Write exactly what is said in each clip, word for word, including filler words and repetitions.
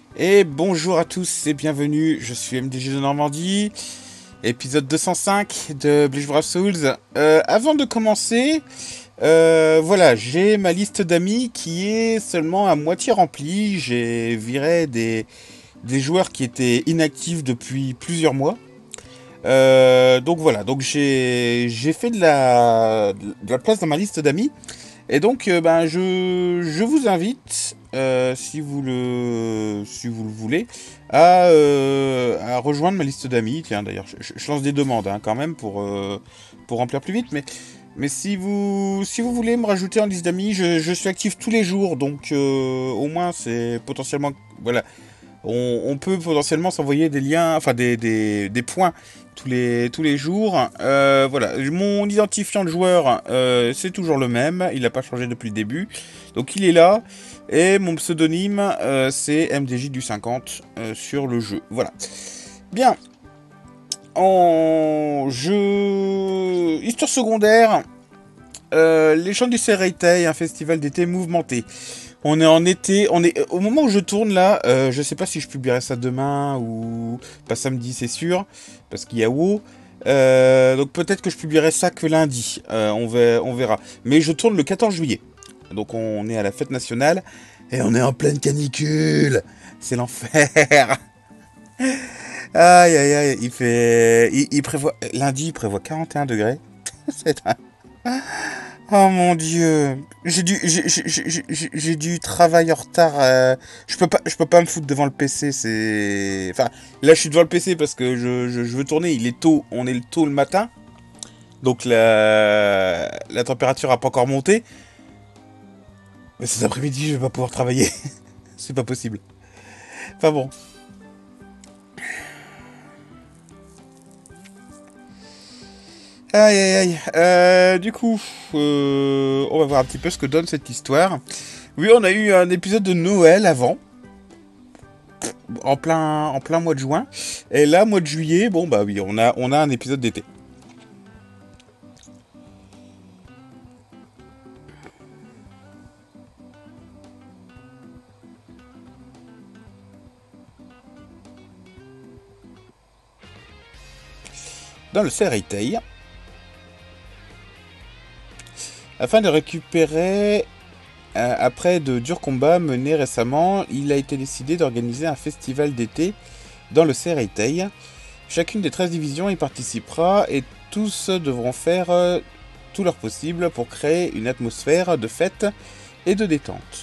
Et bonjour à tous et bienvenue, je suis M D G de Normandie, épisode deux cent cinq de Bleach Brave Souls. Euh, avant de commencer, euh, voilà, j'ai ma liste d'amis qui est seulement à moitié remplie. J'ai viré des, des joueurs qui étaient inactifs depuis plusieurs mois. Euh, donc voilà, donc j'ai j'ai fait de la, de la place dans ma liste d'amis. Et donc, euh, ben, je, je vous invite, euh, si vous le, si vous le voulez, à, euh, à rejoindre ma liste d'amis. Tiens, d'ailleurs, je, je lance des demandes hein, quand même pour, euh, pour remplir plus vite. Mais, mais si vous, si vous voulez me rajouter en liste d'amis, je, je suis actif tous les jours. Donc, euh, au moins, c'est potentiellement, voilà, on, on peut potentiellement s'envoyer des liens, enfin des, des, des points tous les, tous les jours. Euh, voilà, mon identifiant de joueur, euh, c'est toujours le même, il n'a pas changé depuis le début. Donc il est là. Et mon pseudonyme, euh, c'est M D J du cinquante euh, sur le jeu. Voilà. Bien. En jeu. Histoire secondaire. Euh, les Chants du Serreitei, un festival d'été mouvementé. On est en été, on est au moment où je tourne là. Euh, je sais pas si je publierai ça demain ou pas samedi, c'est sûr, parce qu'il y a WoW. Euh, donc peut-être que je publierai ça que lundi. Euh, on, va, on verra. Mais je tourne le quatorze juillet. Donc on est à la fête nationale et on est en pleine canicule. C'est l'enfer. Aïe aïe aïe. Il fait, il, il prévoit lundi, il prévoit quarante et un degrés. C'est un... Oh mon dieu, j'ai dû, j'ai, j'ai, j'ai, j'ai- j'ai du travail en retard. euh, Je peux pas, je peux pas me foutre devant le P C. C'est, enfin, là je suis devant le P C parce que je, je, je veux tourner. Il est tôt, on est le tôt le matin, donc la, la température a pas encore monté. Mais cet après-midi, je vais pas pouvoir travailler. C'est pas possible. Enfin bon. Aïe aïe aïe. Euh, du coup, euh, on va voir un petit peu ce que donne cette histoire. Oui, on a eu un épisode de Noël avant. En plein, en plein mois de juin. Et là, mois de juillet, bon bah oui, on a, on a un épisode d'été. Dans le Serreitei, afin de récupérer, euh, après de durs combats menés récemment, il a été décidé d'organiser un festival d'été dans le Serreitei. Chacune des treize divisions y participera et tous devront faire euh, tout leur possible pour créer une atmosphère de fête et de détente.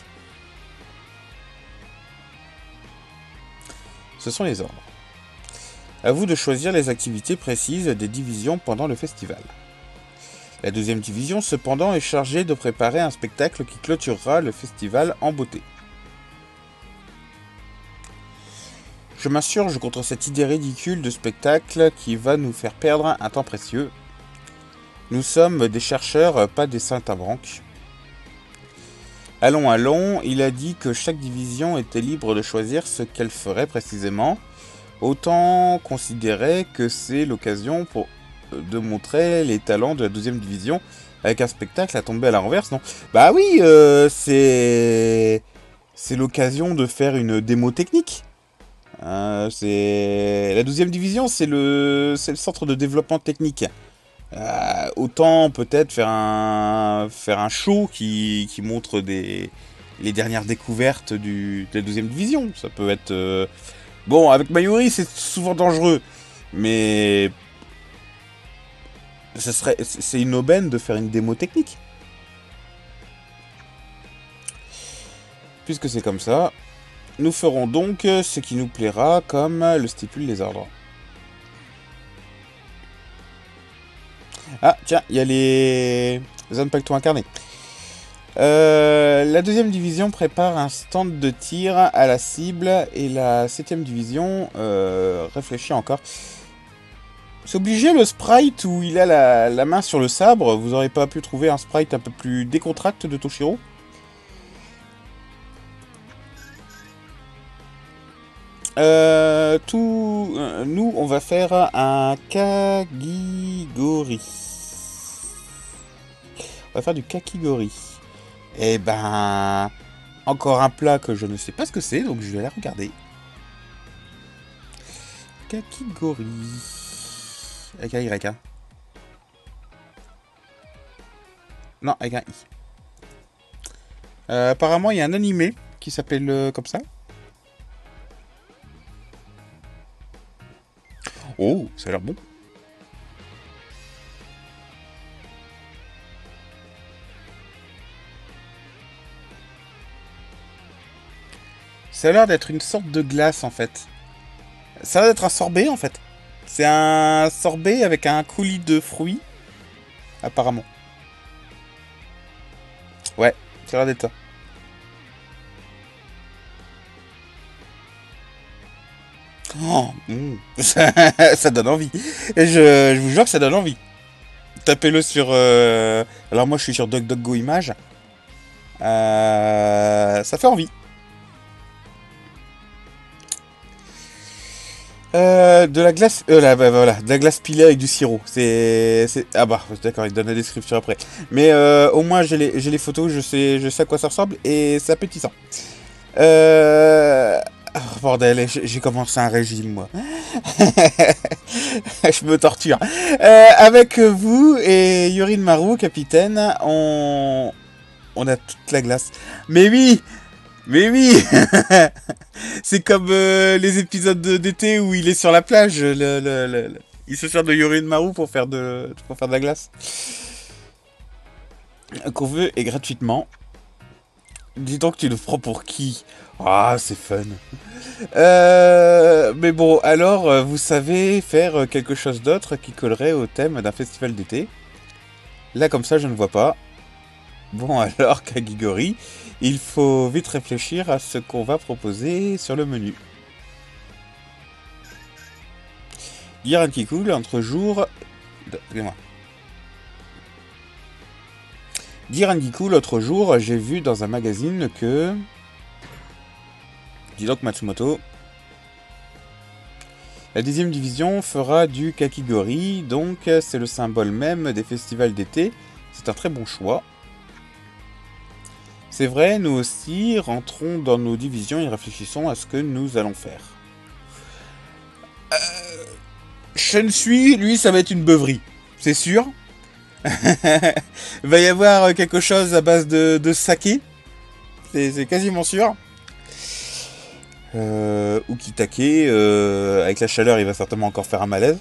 Ce sont les ordres. À vous de choisir les activités précises des divisions pendant le festival. La deuxième division, cependant, est chargée de préparer un spectacle qui clôturera le festival en beauté. Je m'insurge contre cette idée ridicule de spectacle qui va nous faire perdre un temps précieux. Nous sommes des chercheurs, pas des saltimbanques. Allons, allons, il a dit que chaque division était libre de choisir ce qu'elle ferait précisément. Autant considérer que c'est l'occasion pour de montrer les talents de la douzième division avec un spectacle à tomber à la renverse, non? Bah oui, euh, c'est c'est l'occasion de faire une démo technique. Euh, c'est la douzième division, c'est le c'est le centre de développement technique. Euh, autant peut-être faire un faire un show qui, qui montre des les dernières découvertes du, de la douzième division. Ça peut être euh, bon, avec Mayuri, c'est souvent dangereux, mais ce serait, c'est une aubaine de faire une démo technique. Puisque c'est comme ça, nous ferons donc ce qui nous plaira, comme le stipulent les ordres. Ah, tiens, il y a les zones pacto incarnées. Euh, la deuxième division prépare un stand de tir à la cible et la septième division euh, réfléchit encore. C'est obligé le sprite où il a la, la main sur le sabre. Vous aurez pas pu trouver un sprite un peu plus décontracté de Toshiro? Euh, tout, euh, nous, on va faire un Kagigori. On va faire du Kakigori. Eh ben, encore un plat que je ne sais pas ce que c'est, donc je vais la regarder. Kakigori. Avec un Y, hein. Non, avec un I. Euh, apparemment, il y a un animé qui s'appelle euh, comme ça. Oh, ça a l'air bon. Ça a l'air d'être une sorte de glace, en fait. Ça a l'air d'être un sorbet, en fait. C'est un sorbet avec un coulis de fruits, apparemment. Ouais, ça a l'air d'être ça. Oh, mm. ça, ça donne envie. Et je, je vous jure que ça donne envie. Tapez-le sur... Euh... Alors moi, je suis sur DuckDuckGo Images. Euh... Ça fait envie. Euh, de la glace, euh, là, bah, voilà, de la glace pilée avec du sirop. C'est, c'est, ah bah, d'accord, il donne la description après. Mais euh, au moins j'ai les, j'ai les photos, je sais, je sais à quoi ça ressemble et c'est appétissant. Euh, oh, bordel, j'ai j'ai commencé un régime moi. Je me torture. Euh, avec vous et Yorin Maru, capitaine, on, on a toute la glace. Mais oui. Mais oui. C'est comme euh, les épisodes d'été où il est sur la plage. Le, le, le, le- il se sert de Yorin Maru pour faire de, pour faire de la glace. Qu'on veut et gratuitement. Dis donc, tu le prends pour qui? Ah, c'est fun. Euh, mais bon, alors, euh, vous savez faire quelque chose d'autre qui collerait au thème d'un festival d'été? Là, comme ça, je ne vois pas. Bon, alors, Kagigori, il faut vite réfléchir à ce qu'on va proposer sur le menu. Dire un qui coule entre jour... Excusez-moi. Dire un qui coule l'autre jour, j'ai vu dans un magazine que... Dis donc Matsumoto. La dixième division fera du Kakigori, donc c'est le symbole même des festivals d'été. C'est un très bon choix. C'est vrai, nous aussi rentrons dans nos divisions et réfléchissons à ce que nous allons faire. Euh... Shui, lui, ça va être une beuverie, c'est sûr. Il va y avoir quelque chose à base de, de saké. C'est quasiment sûr. Euh, Ukitake, euh, avec la chaleur, il va certainement encore faire un malaise.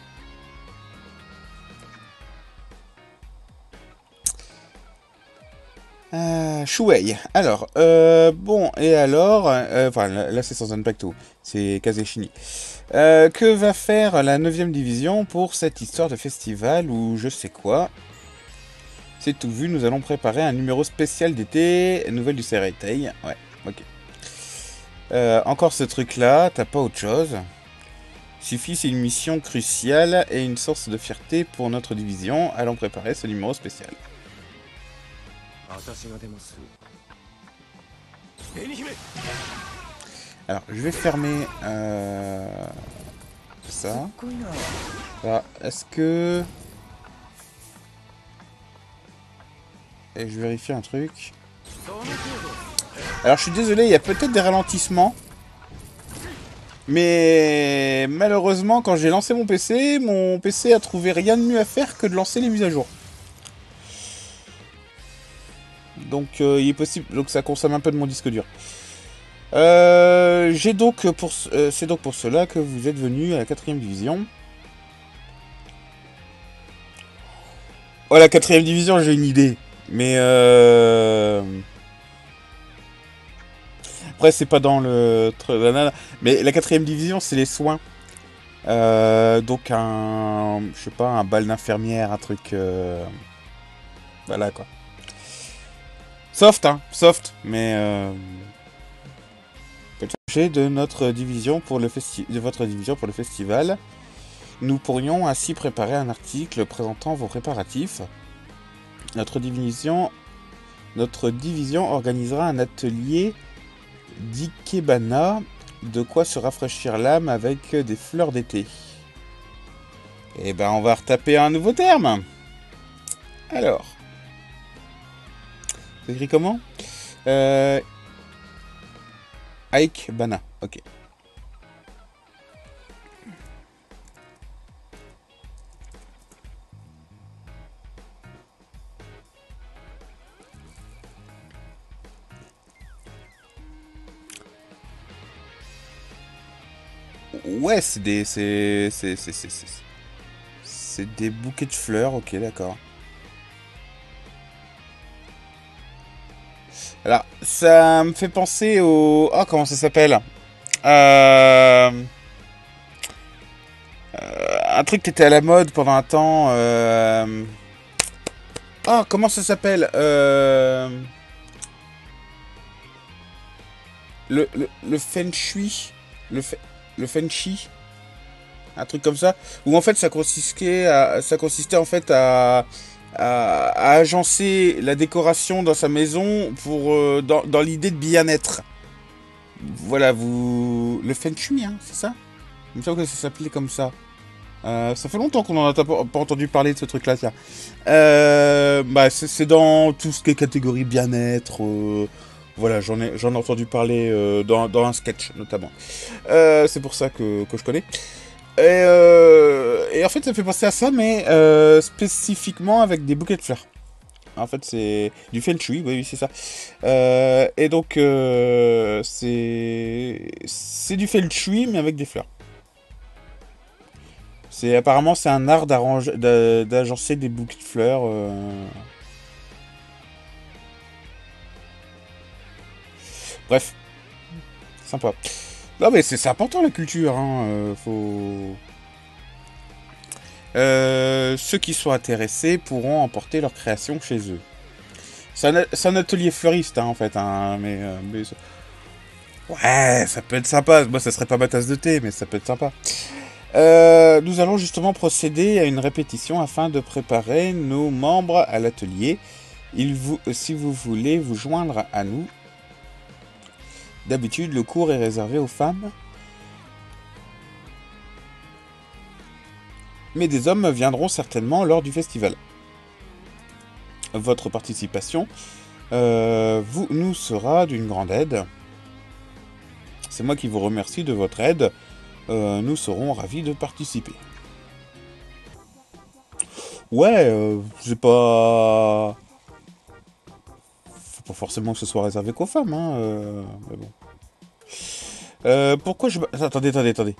Euh, Shuei. Alors, euh, bon, et alors, euh, enfin, là, là c'est sans Impacto, c'est Kazeshini. Euh, que va faire la neuvième division pour cette histoire de festival ou je sais quoi? C'est tout vu, nous allons préparer un numéro spécial d'été, nouvelle du Seireitei. Ouais, ok. Euh, encore ce truc-là, t'as pas autre chose? Suffit, c'est une mission cruciale et une source de fierté pour notre division. Allons préparer ce numéro spécial. Alors, je vais fermer euh, ça. Alors, est-ce que... Et je vérifie un truc. Alors, je suis désolé, il y a peut-être des ralentissements. Mais malheureusement, quand j'ai lancé mon P C, mon P C a trouvé rien de mieux à faire que de lancer les mises à jour. Donc, euh, il est possible donc ça consomme un peu de mon disque dur. Euh, j'ai donc pour euh, c'est donc pour cela que vous êtes venu à la quatrième division. Oh, la quatrième division, j'ai une idée, mais euh... après c'est pas dans le mais la quatrième division, c'est les soins. Euh, donc un, je sais pas, un bal d'infirmière, un truc, euh... voilà quoi. Soft, hein, soft, mais euh... de notre division pour le festi de votre division pour le festival. Nous pourrions ainsi préparer un article présentant vos préparatifs. Notre division, notre division organisera un atelier d'ikebana, de quoi se rafraîchir l'âme avec des fleurs d'été. Et ben on va retaper un nouveau terme. Alors, c'est écrit comment? euh, Ikebana, ok. Ouais, c'est des... C'est... C'est... C'est... C'est c'est- c'est des bouquets de fleurs, ok, d'accord. Alors, ça me fait penser au... Oh, comment ça s'appelle? euh... euh, Un truc qui était à la mode pendant un temps. Euh... Oh, comment ça s'appelle? euh... le, le, le feng shui. Le, fe... le feng shui. Un truc comme ça. Où en fait, ça consistait, à... ça consistait en fait à... À, à agencer la décoration dans sa maison pour euh, dans, dans l'idée de bien-être. Voilà, vous... Le feng shui, hein, c'est ça? Il me semble que ça s'appelait comme ça. Euh, ça fait longtemps qu'on en a pas, pas entendu parler de ce truc-là, tiens. Euh, bah, c'est dans tout ce qui est catégorie bien-être. Euh, voilà, j'en ai, j'en ai entendu parler euh, dans, dans un sketch, notamment. Euh, c'est pour ça que, que je connais. Et, euh, et en fait, ça me fait penser à ça, mais euh, spécifiquement avec des bouquets de fleurs. En fait, c'est du feng shui, oui, oui, c'est ça. Euh, et donc, euh, c'est c'est du feng shui, mais avec des fleurs. C'est apparemment c'est un art d'arranger, d'a- d'agencer des bouquets de fleurs. euh. Bref, sympa. Non mais c'est c'est important la culture, hein. euh, faut. Euh, ceux qui sont intéressés pourront emporter leur création chez eux. C'est un, c'est un atelier fleuriste, hein, en fait, hein, mais, euh, mais ça- ouais, ça peut être sympa. Moi, ça serait pas ma tasse de thé, mais ça peut être sympa. Euh, nous allons justement procéder à une répétition afin de préparer nos membres à l'atelier. Il vous, si vous voulez vous joindre à nous, d'habitude le cours est réservé aux femmes, mais des hommes viendront certainement lors du festival. Votre participation euh, vous, nous sera d'une grande aide. C'est moi qui vous remercie de votre aide. Euh, nous serons ravis de participer. Ouais, euh, c'est pas... Faut pas forcément que ce soit réservé qu'aux femmes, hein. Euh, mais bon. Euh, pourquoi je... Attendez, attendez, attendez.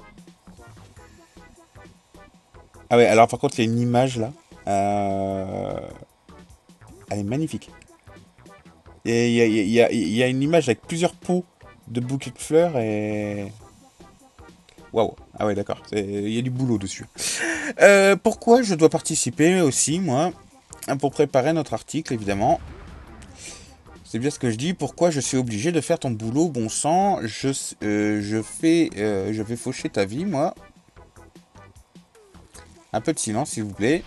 Ah ouais, alors par contre, il y a une image là. Euh... Elle est magnifique. Et il y a, il y, a, il y a une image avec plusieurs pots de bouquets de fleurs et... Waouh. Ah ouais, d'accord. Il y a du boulot dessus. Euh, pourquoi je dois participer aussi, moi, pour préparer notre article, évidemment. C'est bien ce que je dis. Pourquoi je suis obligé de faire ton boulot, bon sang. Je, euh, je fais, euh, je vais faucher ta vie, moi. Un peu de silence, s'il vous plaît.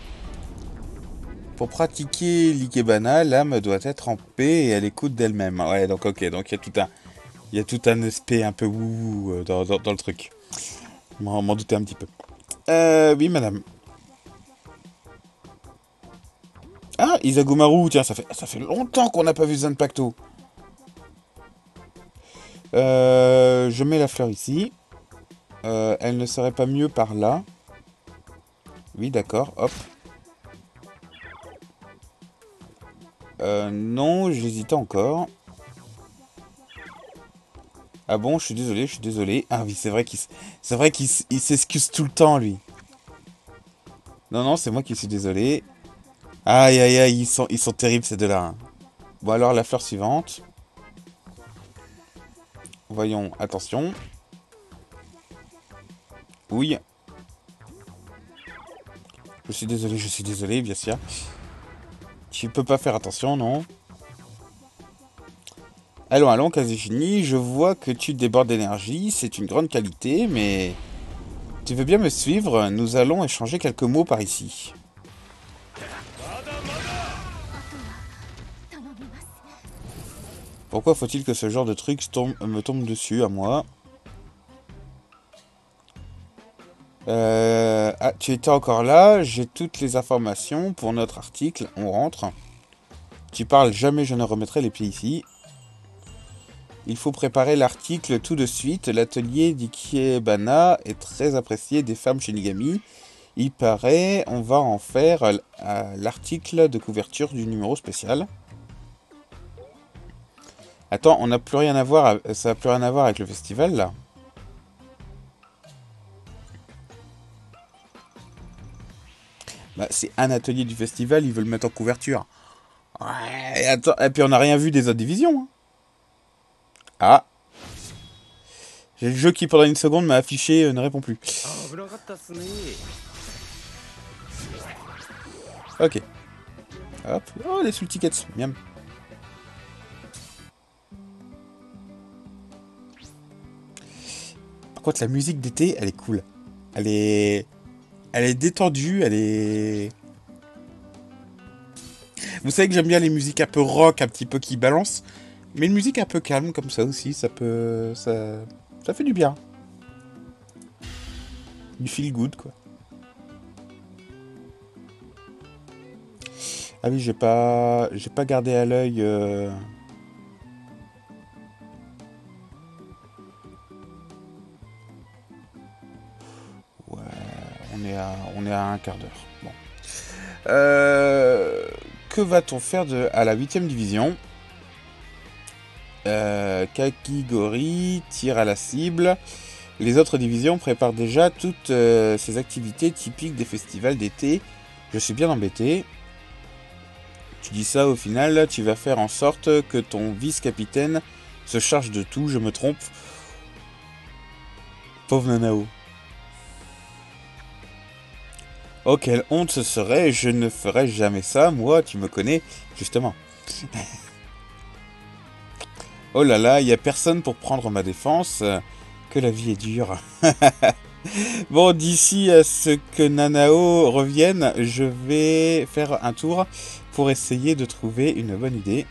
Pour pratiquer l'ikebana, l'âme doit être en paix et à l'écoute d'elle-même. Ouais, donc ok, donc il y a tout un, il y a tout un aspect un peu wouhou dans, dans, dans le truc. M'en m'en doutais un petit peu. Euh, oui, madame. Ah, Isagumaru, tiens, ça fait, ça fait longtemps qu'on n'a pas vu Zanpakuto. Euh, je mets la fleur ici. Euh, elle ne serait pas mieux par là. Oui, d'accord, hop. Euh, non, j'hésitais encore. Ah bon, je suis désolé, je suis désolé. Ah oui, c'est vrai qu'il c'est vrai qu'il il s'excuse tout le temps, lui. Non, non, c'est moi qui suis désolé. Aïe, aïe, aïe, ils sont, ils sont terribles, ces deux-là, hein. Bon, alors, la fleur suivante. Voyons, attention. Oui. Je suis désolé, je suis désolé, bien sûr. Tu peux pas faire attention, non? Allons, allons, Kazejini, je vois que tu débordes d'énergie, c'est une grande qualité, mais... Tu veux bien me suivre? Nous allons échanger quelques mots par ici. Pourquoi faut-il que ce genre de truc tombe, me tombe dessus, à moi? euh, Ah, tu étais encore là, j'ai toutes les informations pour notre article, on rentre. Tu parles, jamais je ne remettrai les pieds ici. Il faut préparer l'article tout de suite. L'atelier d'Ikebana est très apprécié des femmes Shinigami. Il paraît, on va en faire euh, l'article de couverture du numéro spécial. Attends, on n'a plus rien à voir, ça n'a plus rien à voir avec le festival là. Bah, c'est un atelier du festival, ils veulent le mettre en couverture. Ouais, et, attends, et puis on n'a rien vu des autres divisions. Hein. Ah, j'ai le jeu qui pendant une seconde m'a affiché euh, ne répond plus. Ok. Hop. Oh, les sous tickets. Miam. Par contre, la musique d'été, elle est cool. Elle est... Elle est détendue, elle est... Vous savez que j'aime bien les musiques un peu rock, un petit peu qui balancent. Mais une musique un peu calme comme ça aussi, ça peut... Ça, ça fait du bien. Du feel good, quoi. Ah oui, j'ai pas... J'ai pas gardé à l'œil... Euh... Ouais, on est à, on est à un quart d'heure. Bon. Euh... Que va-t-on faire de... à la huitième division? euh, Kakigori tire à la cible. Les autres divisions préparent déjà toutes euh, ces activités typiques des festivals d'été. Je suis bien embêté. Tu dis ça, au final, tu vas faire en sorte que ton vice-capitaine se charge de tout, je me trompe. Pauvre Nanao. Oh, quelle honte ce serait, je ne ferais jamais ça, moi, tu me connais, justement. Oh là là, il n'y a personne pour prendre ma défense, que la vie est dure. Bon, d'ici à ce que Nanao revienne, je vais faire un tour pour essayer de trouver une bonne idée.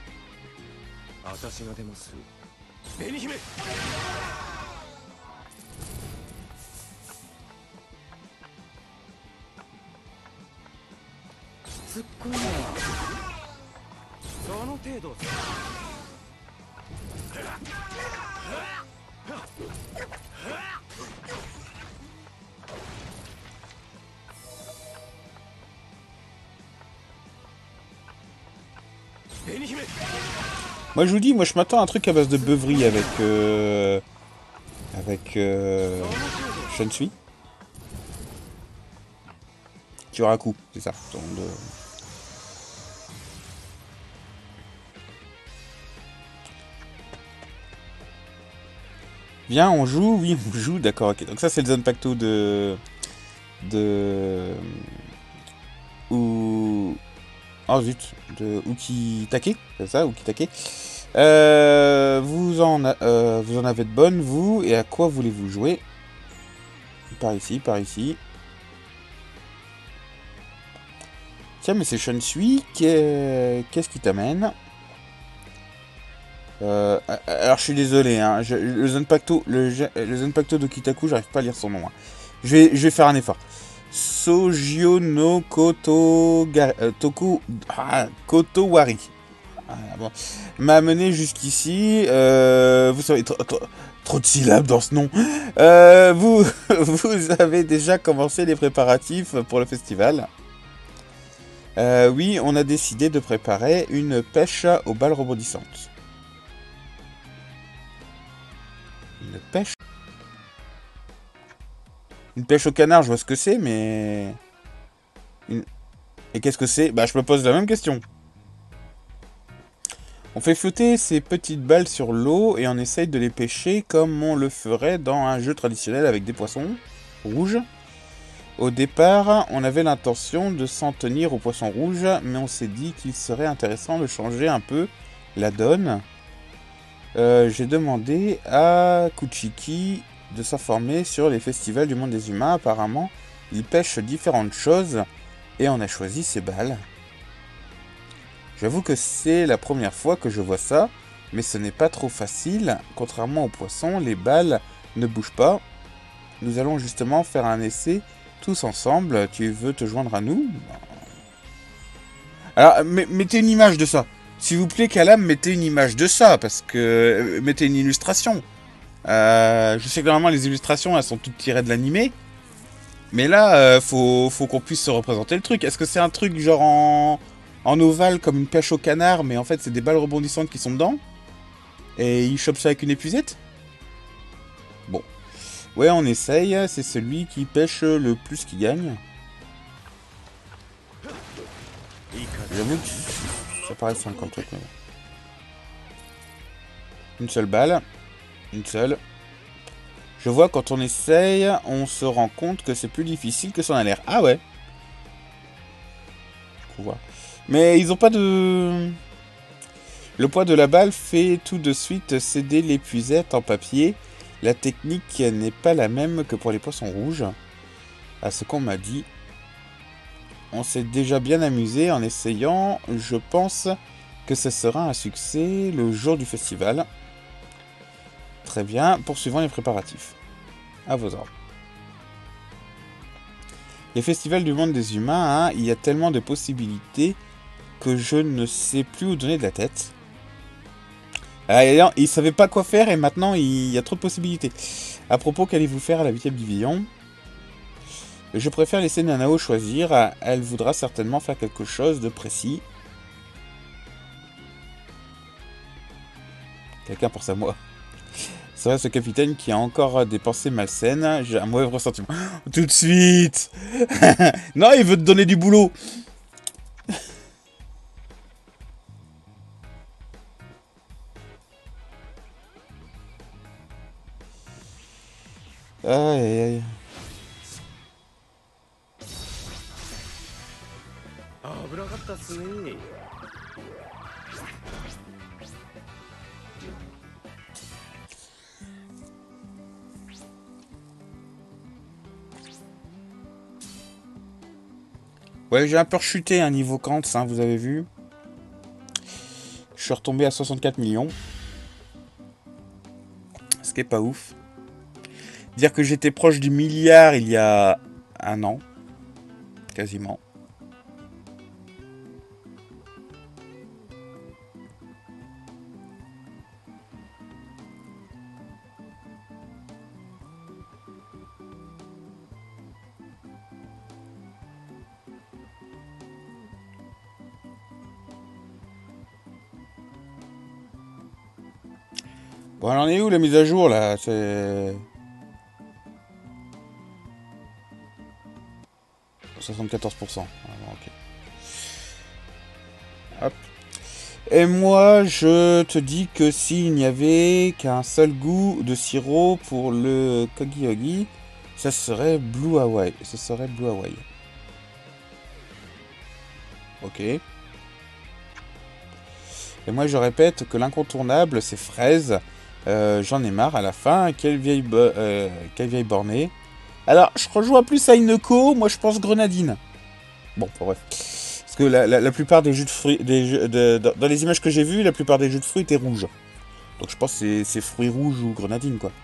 Moi je vous dis, moi je m'attends à un truc à base de beuverie avec euh, avec euh, Shunsui. Kyoraku, c'est ça. Donc, euh... Viens, on joue, oui, on joue, d'accord, ok. Donc ça c'est le Zanpakuto de... de... Ou... Oh zut, de Ukitake, c'est ça, Ukitake. Euh, vous, en a, euh, vous en avez de bonnes, vous, et à quoi voulez-vous jouer? Par ici, par ici. Tiens, mais c'est Shunsui, qu'est-ce qui t'amène? Euh, alors je suis désolé, hein, je, le Zanpakuto, le, le Zanpakuto d'Okitaku, j'arrive pas à lire son nom. Hein. Je, vais, je vais faire un effort. Sojio no Koto, euh, Toku, ah, Kotowari. Ah, bon. M'a amené jusqu'ici. Euh, vous savez, trop, trop, trop de syllabes dans ce nom. Euh, vous, vous avez déjà commencé les préparatifs pour le festival. Euh, oui, on a décidé de préparer une pêche aux balles rebondissantes. Une pêche? Une pêche au canard, je vois ce que c'est, mais... Une... Et qu'est-ce que c'est? Bah, je me pose la même question. On fait flotter ces petites balles sur l'eau et on essaye de les pêcher comme on le ferait dans un jeu traditionnel avec des poissons rouges. Au départ, on avait l'intention de s'en tenir aux poissons rouges, mais on s'est dit qu'il serait intéressant de changer un peu la donne. Euh, J'ai demandé à Kuchiki de s'informer sur les festivals du monde des humains. Apparemment, ils pêchent différentes choses et on a choisi ces balles. J'avoue que c'est la première fois que je vois ça, mais ce n'est pas trop facile. Contrairement aux poissons, les balles ne bougent pas. Nous allons justement faire un essai tous ensemble. Tu veux te joindre à nous? Alors, mettez une image de ça. S'il vous plaît, Kalam, mettez une image de ça, parce que... Mettez une illustration. Euh, je sais que normalement, les illustrations, elles sont toutes tirées de l'animé. Mais là, euh, faut, faut qu'on puisse se représenter le truc. Est-ce que c'est un truc genre en... en ovale, comme une pêche au canard, mais en fait, c'est des balles rebondissantes qui sont dedans? Et il chope ça avec une épuisette? Bon. Ouais, on essaye. C'est celui qui pêche le plus qui gagne. J'avoue que ça paraît simple comme truc. Mais bon. Une seule balle. Une seule. Je vois quand on essaye, on se rend compte que c'est plus difficile que ça en a l'air. Ah ouais. Faut voir. Mais ils ont pas de... Le poids de la balle fait tout de suite céder l'épuisette en papier. La technique n'est pas la même que pour les poissons rouges. À ce qu'on m'a dit. On s'est déjà bien amusé en essayant. Je pense que ce sera un succès le jour du festival. Très bien. Poursuivons les préparatifs. À vos ordres. Les festivals du monde des humains, hein, il y a tellement de possibilités que je ne sais plus où donner de la tête. Ah, il ne savait pas quoi faire et maintenant il y a trop de possibilités. À propos, qu'allez-vous faire à la huitième division? Je préfère laisser Nanao choisir. Elle voudra certainement faire quelque chose de précis. Quelqu'un pense à moi. C'est vrai, ce capitaine qui a encore des pensées malsaines. J'ai un mauvais ressentiment. Tout de suite. Non, il veut te donner du boulot. Aïe, aïe, aïe. Ouais, j'ai un peu rechuté un niveau quarante, hein, vous avez vu. Je suis retombé à soixante-quatre millions. Ce qui est pas ouf. Dire que j'étais proche du milliard il y a un an. Quasiment. Bon, elle en est où la mise à jour là? C'est... soixante-quatorze pour cent. Ah, ok. Hop. Et moi, je te dis que s'il n'y avait qu'un seul goût de sirop pour le Kogi-Ogi, ça serait Blue Hawaii. Ce serait Blue Hawaii. Ok. Et moi, je répète que l'incontournable, c'est fraise. Euh, J'en ai marre à la fin. Quelle vieille, bo euh, quelle vieille bornée. Alors, je rejoins plus à Ineko. Moi, je pense grenadine. Bon, bref. Parce que la, la, la plupart des jus de fruits... Des jus de, de, dans les images que j'ai vues, la plupart des jus de fruits étaient rouges. Donc, je pense que c'est fruits rouges ou grenadine, quoi.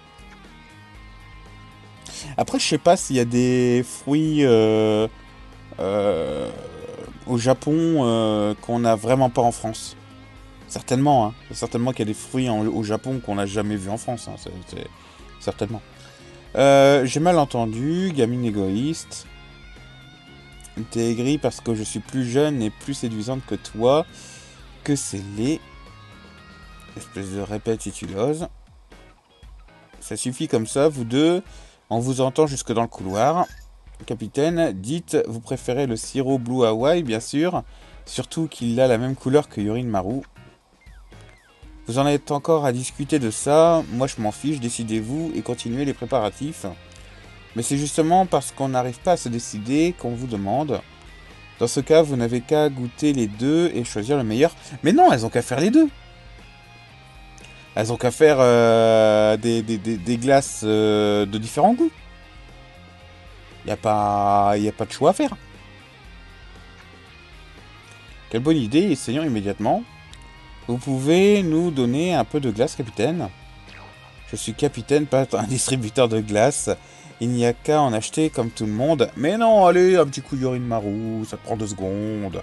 Après, je sais pas s'il y a des fruits... Euh, euh, au Japon euh, qu'on n'a vraiment pas en France. Certainement, hein. Certainement qu'il y a des fruits en, au Japon qu'on n'a jamais vu en France. Hein. C'est, c'est... Certainement. Euh, J'ai mal entendu, gamine égoïste. T'es aigri parce que je suis plus jeune et plus séduisante que toi. Que c'est laid. Espèce de répétitulose. Ça suffit comme ça, vous deux. On vous entend jusque dans le couloir. Capitaine, dites, vous préférez le sirop Blue Hawaii, bien sûr. Surtout qu'il a la même couleur que Yorin Maru. Vous en êtes encore à discuter de ça. Moi, je m'en fiche. Décidez-vous et continuez les préparatifs. Mais c'est justement parce qu'on n'arrive pas à se décider qu'on vous demande. Dans ce cas, vous n'avez qu'à goûter les deux et choisir le meilleur. Mais non, elles ont qu'à faire les deux. Elles ont qu'à faire euh, des, des, des, des glaces euh, de différents goûts. Il n'y a pas, y a pas de choix à faire. Quelle bonne idée, essayons immédiatement. Vous pouvez nous donner un peu de glace, capitaine? Je suis capitaine, pas un distributeur de glace. Il n'y a qu'à en acheter comme tout le monde. Mais non, allez, un petit coup Yorin Maru, ça prend deux secondes.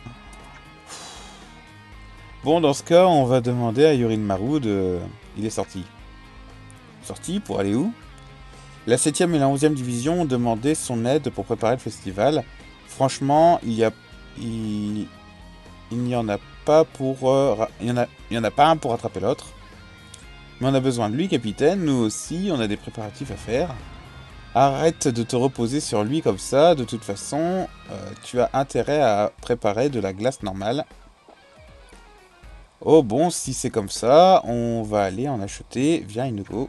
Bon, dans ce cas, on va demander à Yorin Maru de... Il est sorti. Sorti pour aller où? La septième et la onzième division ont demandé son aide pour préparer le festival. Franchement, il y a... Il, il n'y en a pas pour... Euh... Il y en a... il y en a pas un pour rattraper l'autre. Mais on a besoin de lui, capitaine. Nous aussi, on a des préparatifs à faire. Arrête de te reposer sur lui comme ça. De toute façon, euh, tu as intérêt à préparer de la glace normale. Oh bon, si c'est comme ça, on va aller en acheter. Viens, Inugo.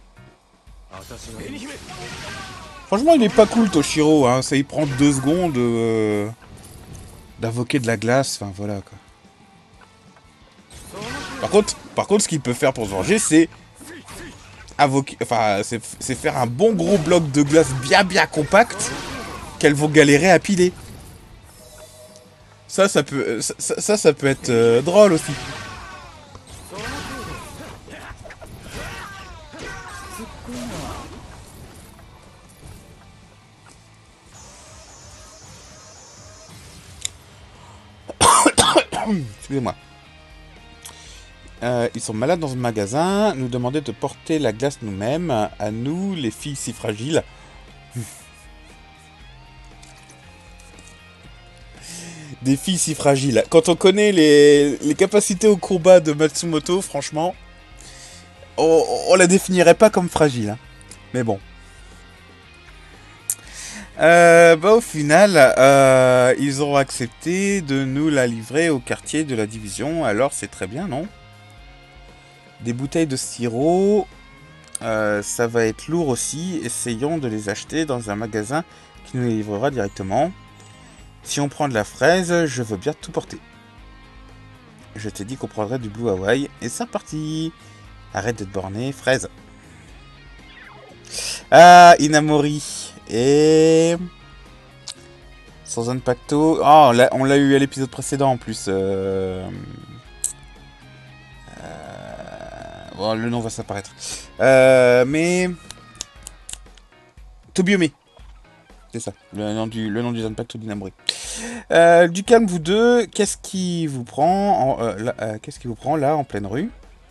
Franchement, il est pas cool, Toshiro. Hein. Ça y prend deux secondes euh, d'invoquer de la glace. Enfin, voilà, quoi. Par contre, par contre, ce qu'il peut faire pour se venger, c'est... Invoquer, enfin, c'est faire un bon gros bloc de glace bien bien compact qu'elles vont galérer à piler. Ça, ça peut, ça, ça, ça peut être euh, drôle aussi. Excusez-moi. Euh, ils sont malades dans ce magasin, nous demandaient de porter la glace nous-mêmes, à nous, les filles si fragiles. Des filles si fragiles. Quand on connaît les, les capacités au combat de Matsumoto, franchement, on, on la définirait pas comme fragile. Hein. Mais bon. Euh, bah au final, euh, ils ont accepté de nous la livrer au quartier de la division, alors c'est très bien, non? Des bouteilles de sirop, euh, ça va être lourd aussi. Essayons de les acheter dans un magasin qui nous les livrera directement. Si on prend de la fraise, je veux bien tout porter. Je t'ai dit qu'on prendrait du Blue Hawaii. Et c'est reparti. Arrête d'être borné, fraise. Ah, Inamori. Et... Sans un pacto. Oh, on l'a eu à l'épisode précédent en plus. Euh... Bon, le nom va s'apparaître. Euh, mais... Tobiome. C'est ça, le nom du, le nom du Zanpakuto d'Inamori. Euh, du calme, vous deux, qu'est-ce qui vous prend en, euh, là, euh, qu'est-ce qui vous prend là, en pleine rue?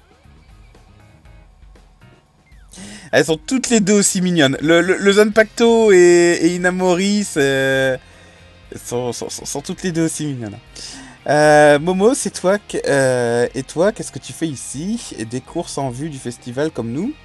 Elles sont toutes les deux aussi mignonnes. Le, le, le Zanpakuto et, et Inamori, c'est... Sont, sont, sont toutes les deux aussi mignonnes. Euh, Momo, c'est toi, euh, et toi, qu'est-ce que tu fais ici? Des courses en vue du festival comme nous?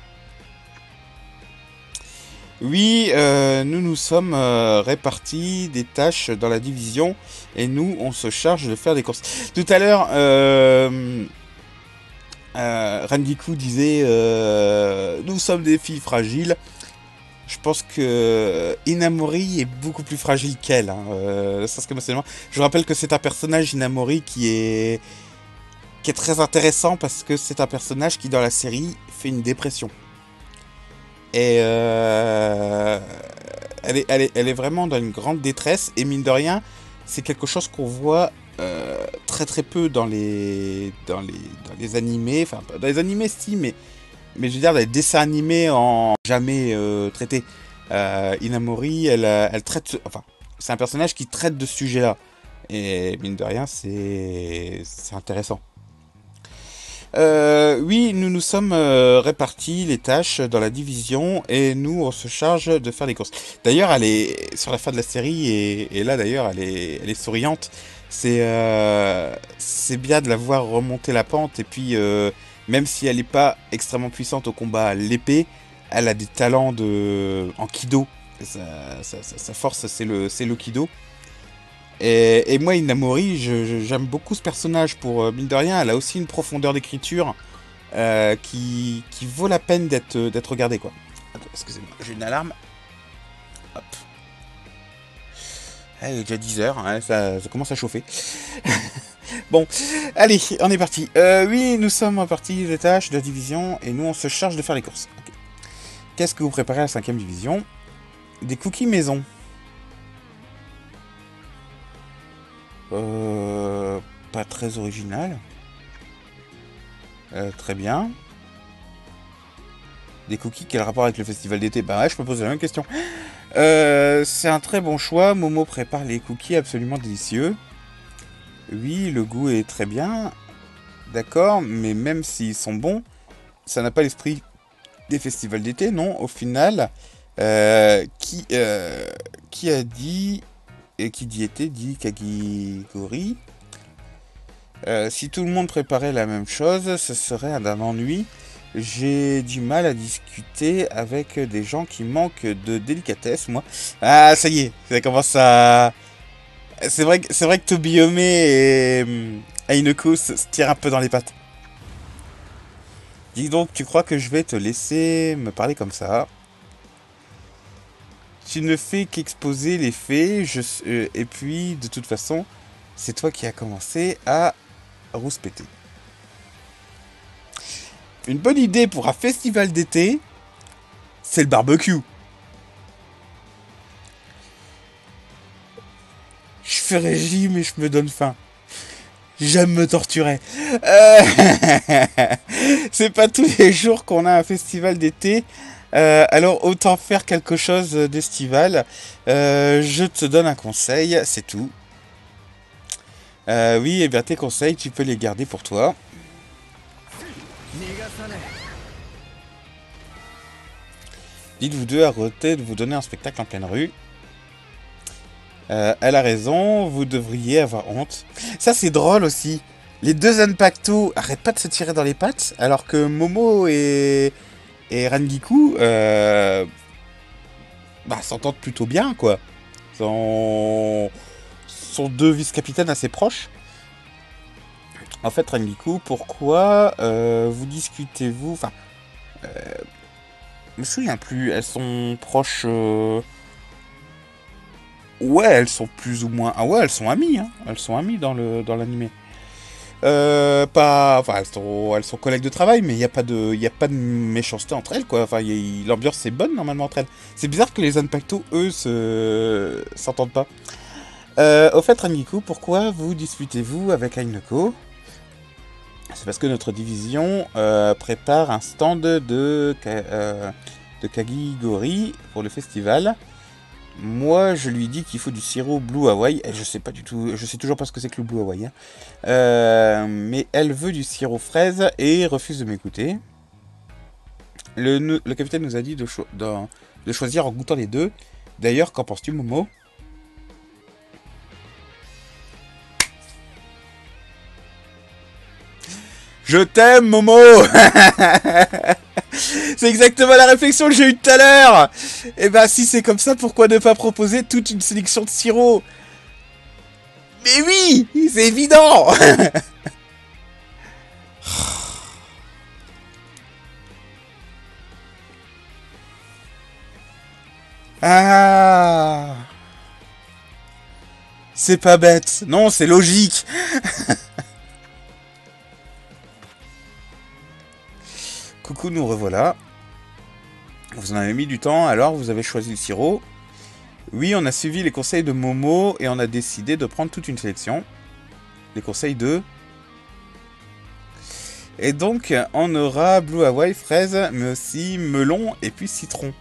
Oui, euh, nous nous sommes euh, répartis des tâches dans la division et nous, on se charge de faire des courses. Tout à l'heure, euh, euh, Rangiku disait euh, nous sommes des filles fragiles. Je pense que Inamori est beaucoup plus fragile qu'elle. Hein. Euh, ça, c'est je vous rappelle que c'est un personnage, Inamori, qui est qui est très intéressant parce que c'est un personnage qui, dans la série, fait une dépression. Et euh, elle, est, elle, est, elle est vraiment dans une grande détresse. Et mine de rien, c'est quelque chose qu'on voit euh, très très peu dans les, dans les, dans les animés. Enfin, dans les animés, si, mais, mais je veux dire, dans les dessins animés en jamais euh, traités. Euh, Inamori, elle, elle traite. Enfin, c'est un personnage qui traite de ce sujet-là. Et mine de rien, c'est intéressant. Euh, oui, nous nous sommes euh, répartis les tâches dans la division et nous on se charge de faire les courses. D'ailleurs, elle est sur la fin de la série et, et là d'ailleurs elle est, elle est souriante. C'est euh, c'est bien de la voir remonter la pente et puis euh, même si elle n'est pas extrêmement puissante au combat à l'épée, elle a des talents de en kido. Sa, sa, sa, sa force c'est le c'est le kido. Et, et moi, Inamori, j'aime beaucoup ce personnage pour, euh, mine de rien, elle a aussi une profondeur d'écriture euh, qui, qui vaut la peine d'être d'être regardée, quoi. Attends, excusez-moi, j'ai une alarme. Hop. Ah, il est déjà dix heures, hein, ça, ça commence à chauffer. Bon, allez, on est parti. Euh, oui, nous sommes partis des tâches de la division et nous, on se charge de faire les courses. Okay. Qu'est-ce que vous préparez à la cinquième division? Des cookies maison. Euh, pas très original. Euh, très bien. Des cookies, quel rapport avec le festival d'été? Bah ouais, je me pose la même question. Euh, c'est un très bon choix. Momo prépare les cookies absolument délicieux. Oui, le goût est très bien. D'accord, mais même s'ils sont bons, ça n'a pas l'esprit des festivals d'été, non? Au final, euh, qui, euh, qui a dit... Et qui dit été dit Kagigori. Euh, si tout le monde préparait la même chose, ce serait d'un ennui. j'ai du mal à discuter avec des gens qui manquent de délicatesse, moi. Ah, ça y est, ça commence à... C'est vrai, que- c'est vrai que Tobiyome et hum, Aineko se, se tirent un peu dans les pattes. Dis donc, tu crois que je vais te laisser me parler comme ça? Tu ne fais qu'exposer les faits, je, euh, et puis, de toute façon, c'est toi qui as commencé à rouspéter. Une bonne idée pour un festival d'été, c'est le barbecue. Je fais régime et je me donne faim. J'aime me torturer. Euh, c'est pas tous les jours qu'on a un festival d'été. Euh, alors autant faire quelque chose d'estival. Euh, je te donne un conseil, c'est tout. Euh, oui, et bien tes conseils, tu peux les garder pour toi. Dites-vous deux arrêtez de vous donner un spectacle en pleine rue. Euh, elle a raison, vous devriez avoir honte. Ça c'est drôle aussi. Les deux Zanpakuto arrêtent pas de se tirer dans les pattes, alors que Momo et, et Rangiku euh, bah, s'entendent plutôt bien, quoi. Sont, sont deux vice-capitaines assez proches. En fait, Rangiku, pourquoi euh, vous discutez-vous... Enfin, euh, je me souviens plus, elles sont proches... Euh... Ouais, elles sont plus ou moins... Ah ouais, elles sont amies, hein. Elles sont amies dans le dans l'animé. Euh, pas... Enfin, elles sont, elles sont collègues de travail, mais il n'y a pas de... Il y a pas de méchanceté entre elles, quoi. Enfin, y a- l'ambiance est bonne, normalement, entre elles. C'est bizarre que les Zanpakuto, eux, se... s'entendent pas. Euh, au fait, Rangiku, pourquoi vous disputez-vous avec Aineko? C'est parce que notre division euh, prépare un stand de, euh, de Kagigori pour le festival. Moi, je lui dis qu'il faut du sirop Blue Hawaii. Et je sais pas du tout, je sais toujours pas ce que c'est que le Blue Hawaii. Hein. Euh, mais elle veut du sirop fraise et refuse de m'écouter. Le, le capitaine nous a dit de, cho de, de choisir en goûtant les deux. D'ailleurs, qu'en penses-tu, Momo? Je t'aime, Momo. C'est exactement la réflexion que j'ai eue tout à l'heure. Et bah, si c'est comme ça, pourquoi ne pas proposer toute une sélection de sirop? Mais oui, c'est évident. Ah, c'est pas bête. Non, c'est logique. Coucou, nous revoilà. Vous en avez mis du temps, alors vous avez choisi le sirop. Oui, on a suivi les conseils de Momo et on a décidé de prendre toute une sélection. Les conseils de... Et donc, on aura Blue Hawaii, fraise, mais aussi melon et puis citron.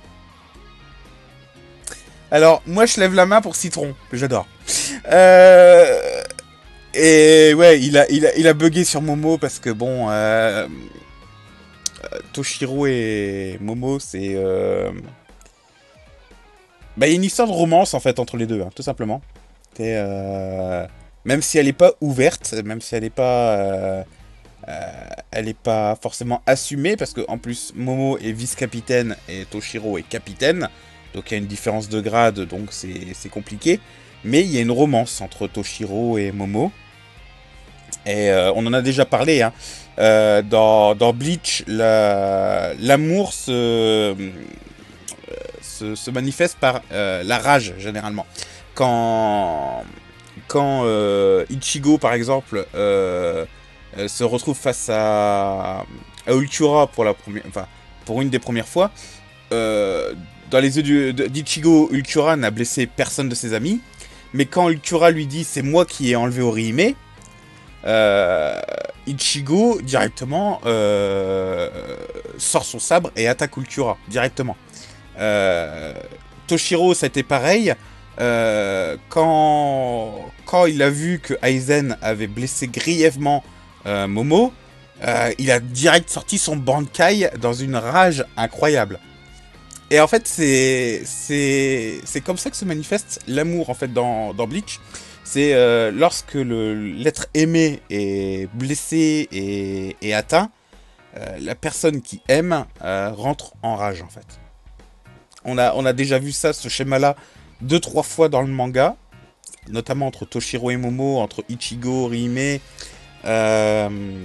Alors, moi, je lève la main pour citron, que j'adore. Euh... Et ouais, il a, il, a, il a bugué sur Momo parce que bon... Euh... Toshiro et Momo, c'est... Euh... Bah, il y a une histoire de romance, en fait, entre les deux, hein, tout simplement. Et, euh... Même si elle est pas ouverte, même si elle est pas... Euh... Euh... Elle est pas forcément assumée, parce que en plus, Momo est vice-capitaine et Toshiro est capitaine. Donc il y a une différence de grade, donc c'est compliqué. Mais il y a une romance entre Toshiro et Momo. Et euh, on en a déjà parlé, hein. Euh, dans, dans Bleach, l'amour se, se, se manifeste par euh, la rage, généralement. Quand, quand euh, Ichigo, par exemple, euh, euh, se retrouve face à, à Ultura pour, la première, enfin, pour une des premières fois, euh, dans les yeux d'Ichigo, Ultura n'a blessé personne de ses amis. Mais quand Ultura lui dit « c'est moi qui ai enlevé Orihime », Euh, Ichigo directement euh, sort son sabre et attaque Ultura directement. Euh, Toshiro, c'était pareil. Euh, quand, quand il a vu que Aizen avait blessé grièvement euh, Momo, euh, il a direct sorti son Bankai dans une rage incroyable. Et en fait, c'est c'est comme ça que se manifeste l'amour en fait dans, dans Bleach. C'est euh, lorsque l'être aimé est blessé et, et atteint, euh, la personne qui aime euh, rentre en rage, en fait. On a, on a déjà vu ça, ce schéma-là, deux, trois fois dans le manga, notamment entre Toshiro et Momo, entre Ichigo, Rihime, euh,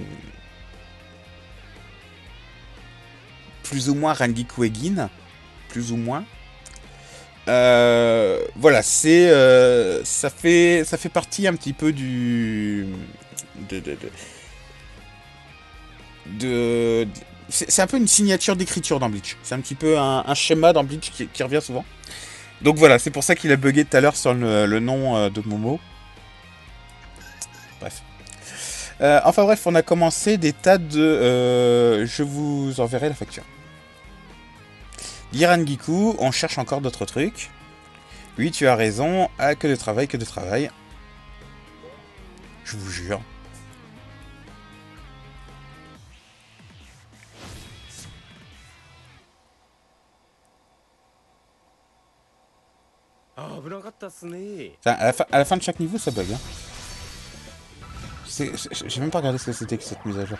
plus ou moins Rangiku et Gin, plus ou moins. Euh, voilà, c'est, euh, ça fait, ça fait partie un petit peu du, de, de, de, de c'est un peu une signature d'écriture dans Bleach. C'est un petit peu un, un schéma dans Bleach qui, qui revient souvent. Donc voilà, c'est pour ça qu'il a bugué tout à l'heure sur le, le nom euh, de Momo. Bref. Euh, enfin bref, on a commencé des tas de... Euh, je vous enverrai la facture. Girangiku, on cherche encore d'autres trucs. Oui, tu as raison. Ah, que de travail, que de travail. Je vous jure. Enfin, à, la fin, à la fin de chaque niveau, ça bug. Hein. J'ai même pas regardé ce que c'était que cette mise à jour.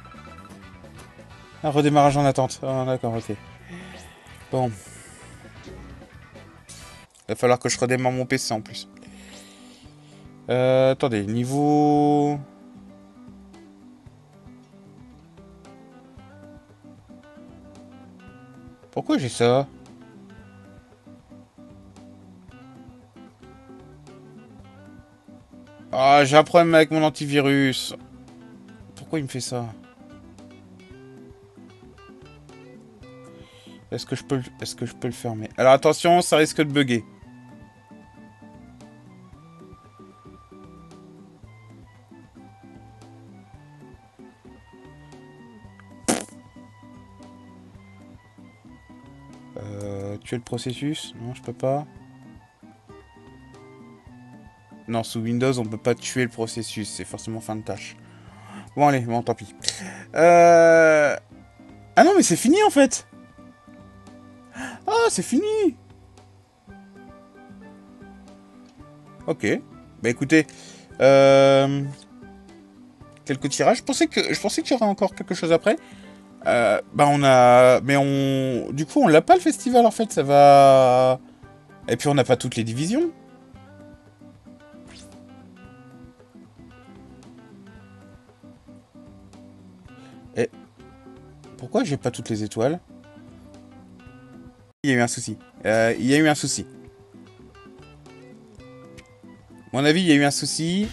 Un redémarrage en attente. Ah, d'accord, ok. Bon. Il va falloir que je redémarre mon P C en plus. Euh, attendez, niveau... Pourquoi j'ai ça? Ah, j'ai un problème avec mon antivirus. Pourquoi il me fait ça? Est-ce que je peux, est-ce que je peux le fermer? Alors attention, ça risque de bugger. Euh, tuer le processus? Non, je peux pas. Non, sous Windows, on peut pas tuer le processus. C'est forcément fin de tâche. Bon, allez, bon, tant pis. Euh... Ah non, mais c'est fini, en fait. Ah, c'est fini. Ok. Bah, écoutez. Euh... Quelques tirages. Je pensais que, je pensais qu'il y aurait encore quelque chose après. Euh, bah, on a... Mais on... Du coup, on l'a pas, le festival, en fait. Ça va... Et puis, on n'a pas toutes les divisions. Et... Pourquoi j'ai pas toutes les étoiles? Il y a eu un souci. Euh, il y a eu un souci. À mon avis, il y a eu un souci.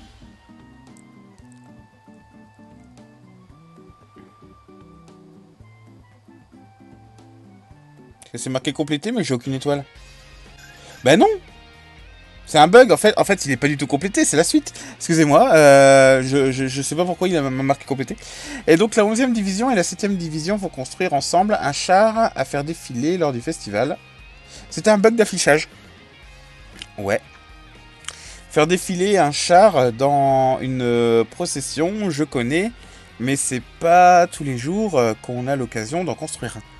C'est marqué complété, mais j'ai aucune étoile. Ben non. C'est un bug, en fait. En fait, il est pas du tout complété, c'est la suite. Excusez-moi, euh, je, je, je sais pas pourquoi il a marqué complété. Et donc, la onzième division et la septième division vont construire ensemble un char à faire défiler lors du festival. C'était un bug d'affichage. Ouais. Faire défiler un char dans une procession, je connais, mais c'est pas tous les jours qu'on a l'occasion d'en construire un.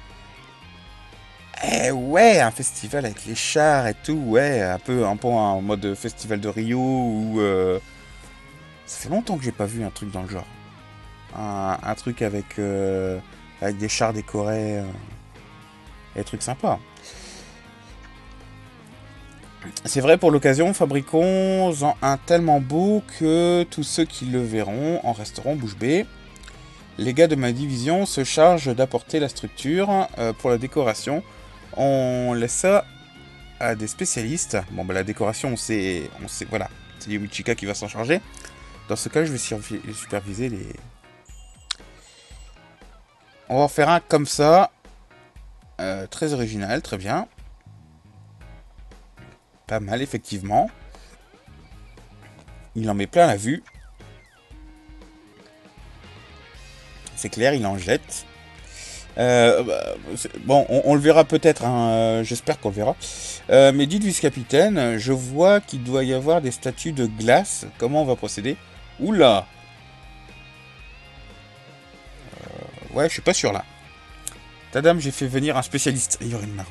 Eh ouais, un festival avec les chars et tout, ouais, un peu, un peu en mode festival de Rio ou... Euh... Ça fait longtemps que j'ai pas vu un truc dans le genre. Un, un truc avec, euh, avec des chars décorés, euh, et des trucs sympas. C'est vrai, pour l'occasion, fabriquons-en un tellement beau que tous ceux qui le verront en resteront bouche bée. Les gars de ma division se chargent d'apporter la structure euh, pour la décoration. On laisse ça à des spécialistes. Bon, bah la décoration, on sait, on sait, voilà, c'est Yumichika qui va s'en charger. Dans ce cas, je vais superviser les... On va en faire un comme ça. Euh, très original, très bien. Pas mal, effectivement. Il en met plein la vue. C'est clair, il en jette. Euh, bah, bon, on, on le verra peut-être, hein, euh, j'espère qu'on le verra. Euh, mais dites vice-capitaine, je vois qu'il doit y avoir des statues de glace. Comment on va procéder? Oula euh, Ouais, je suis pas sûr là. Tadam, j'ai fait venir un spécialiste. Yorinomaru.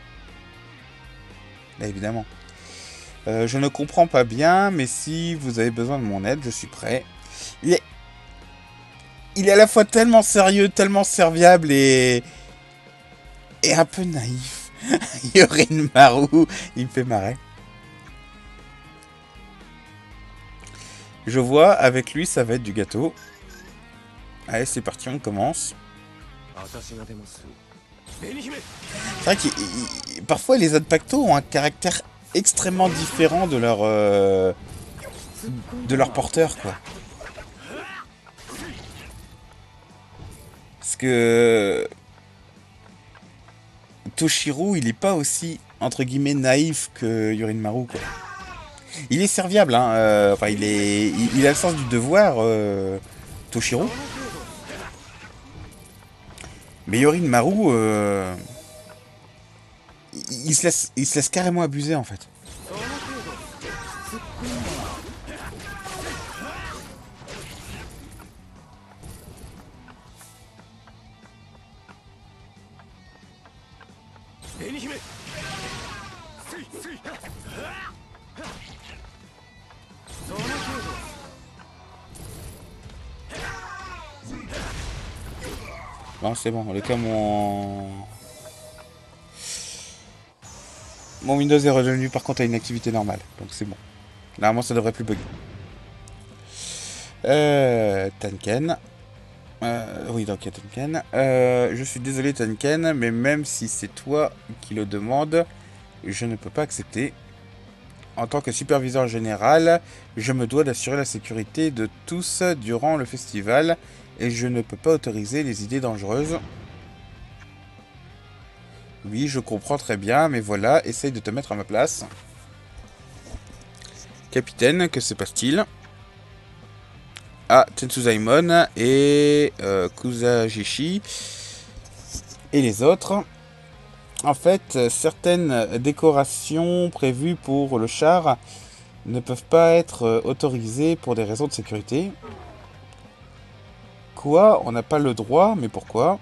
Là, évidemment. Euh, je ne comprends pas bien, mais si vous avez besoin de mon aide, je suis prêt. Les... il est à la fois tellement sérieux, tellement serviable et... Et un peu naïf. Yorin Maru, il me fait marrer. Je vois, avec lui, ça va être du gâteau. Allez, c'est parti, on commence. C'est vrai que parfois les Zanpakuto ont un caractère extrêmement différent de leur euh, de leur porteur, quoi. Parce que Toshiro, il est pas aussi entre guillemets naïf que Yorin Maru, quoi. Il est serviable, hein. Euh, enfin, il est, il, il a le sens du devoir, euh, Toshiro. Mais Yorin Maru, euh, il, il se laisse, il se laisse carrément abuser, en fait. Bon, c'est bon, le cas, mon... Mon Windows est revenu par contre à une activité normale, donc c'est bon. Normalement, ça devrait plus bugger. Euh... Tanken. Euh, oui, donc il y a Tanken. Euh, je suis désolé, Tanken, mais même si c'est toi qui le demande, je ne peux pas accepter. En tant que superviseur général, je me dois d'assurer la sécurité de tous durant le festival et je ne peux pas autoriser les idées dangereuses. Oui, je comprends très bien, mais voilà, essaye de te mettre à ma place. Capitaine, que se passe-t-il? Ah, Tensuzaimon et euh, Kusajishi et les autres. En fait, certaines décorations prévues pour le char ne peuvent pas être autorisées pour des raisons de sécurité. Quoi? On n'a pas le droit? Mais pourquoi?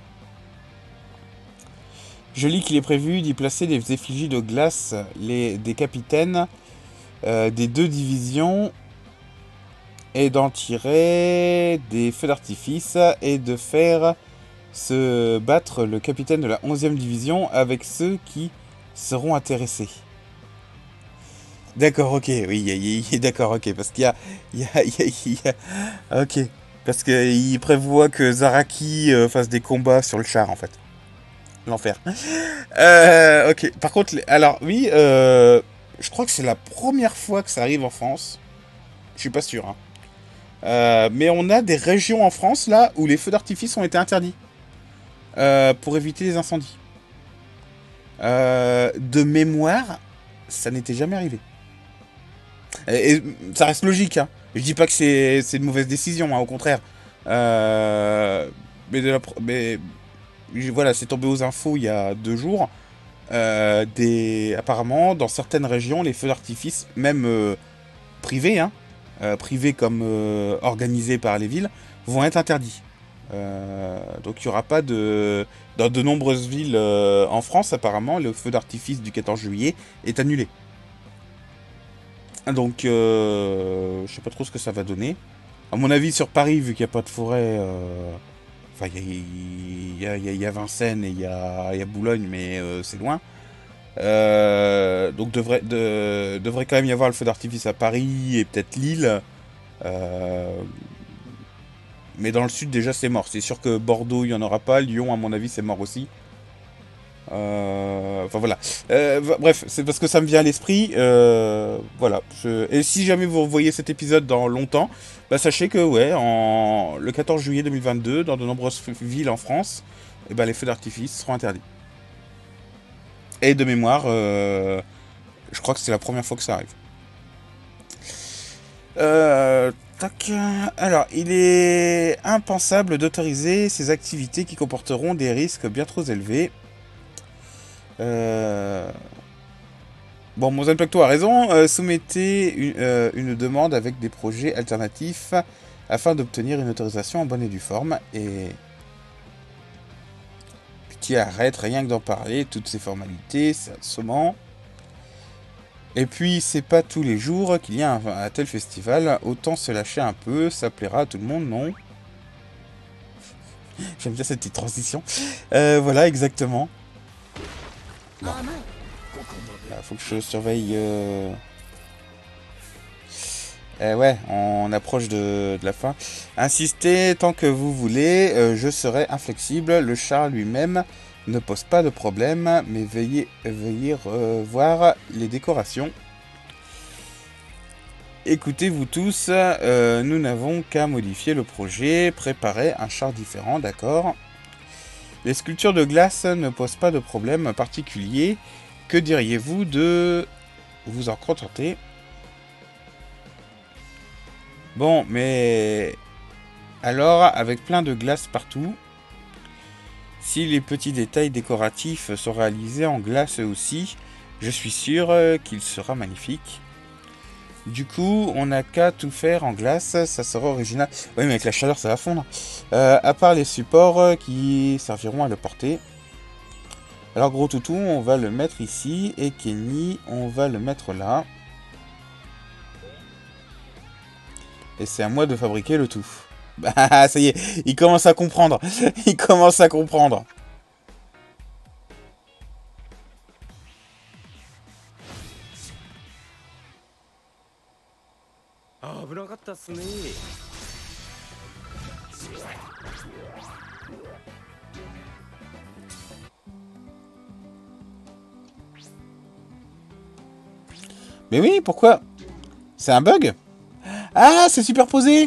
Je lis qu'il est prévu d'y placer des effigies de glace les, des capitaines euh, des deux divisions et d'en tirer des feux d'artifice et de faire se battre le capitaine de la onzième division avec ceux qui seront intéressés. D'accord, ok, oui, d'accord, ok, parce qu'il y a, il y a, il y a, il y a, ok, parce qu'il prévoit que Zaraki euh, fasse des combats sur le char, en fait. L'enfer. Euh, ok, par contre, alors, oui, euh, je crois que c'est la première fois que ça arrive en France. Je suis pas sûr, hein. Euh, mais on a des régions en France, là, où les feux d'artifice ont été interdits. Euh, pour éviter les incendies. Euh, de mémoire, ça n'était jamais arrivé. Et, et ça reste logique, hein. Je dis pas que c'est une mauvaise décision, hein, au contraire. Euh, mais, de la, mais voilà, c'est tombé aux infos il y a deux jours. Euh, des, apparemment, dans certaines régions, les feux d'artifice, même euh, privés, hein, euh, privés comme euh, organisés par les villes, vont être interdits. Euh, donc il n'y aura pas de... Dans de nombreuses villes euh, en France, apparemment, le feu d'artifice du quatorze juillet est annulé. Donc, euh, je sais pas trop ce que ça va donner. À mon avis, sur Paris, vu qu'il n'y a pas de forêt... Euh, enfin, il y a, y, a, y a Vincennes et il y a, y a Boulogne, mais euh, c'est loin. Euh, donc, devrait, de, devrait quand même y avoir le feu d'artifice à Paris et peut-être Lille. Euh... Mais dans le sud, déjà, c'est mort. C'est sûr que Bordeaux, il n'y en aura pas. Lyon, à mon avis, c'est mort aussi. Euh... Enfin, voilà. Euh, bref, c'est parce que ça me vient à l'esprit. Euh... Voilà. Je... Et si jamais vous revoyez cet épisode dans longtemps, bah, sachez que, ouais, en... le quatorze juillet deux mille vingt-deux, dans de nombreuses villes en France, eh ben, les feux d'artifice seront interdits. Et de mémoire, euh... je crois que c'est la première fois que ça arrive. Euh... Tac. Alors, il est impensable d'autoriser ces activités qui comporteront des risques bien trop élevés. Euh... Bon, mon Zanpakuto a raison. Euh, soumettez une, euh, une demande avec des projets alternatifs afin d'obtenir une autorisation en bonne et due forme. Et... Pitié, arrête, rien que d'en parler. Toutes ces formalités, c'est assommant. Et puis, c'est pas tous les jours qu'il y a un, un tel festival. Autant se lâcher un peu, ça plaira à tout le monde, non? J'aime bien cette petite transition. Euh, voilà, exactement. Bon. Là, faut que je surveille... Euh... Eh ouais, on approche de, de la fin. Insistez tant que vous voulez, euh, je serai inflexible. Le char lui-même ne pose pas de problème, mais veuillez, veuillez revoir les décorations. Écoutez-vous tous, euh, nous n'avons qu'à modifier le projet, préparer un char différent, d'accord. Les sculptures de glace ne posent pas de problème particulier. Que diriez-vous de vous en contenter? Bon, mais... Alors, avec plein de glace partout, si les petits détails décoratifs sont réalisés en glace aussi, je suis sûr qu'il sera magnifique. Du coup, on n'a qu'à tout faire en glace, ça sera original. Oui, mais avec la chaleur, ça va fondre. Euh, à part les supports qui serviront à le porter. Alors, gros toutou, on va le mettre ici. Et Kenny, on va le mettre là. Et c'est à moi de fabriquer le tout. Bah, ça y est, il commence à comprendre. Il commence à comprendre. Mais oui, pourquoi? C'est un bug? Ah, c'est superposé.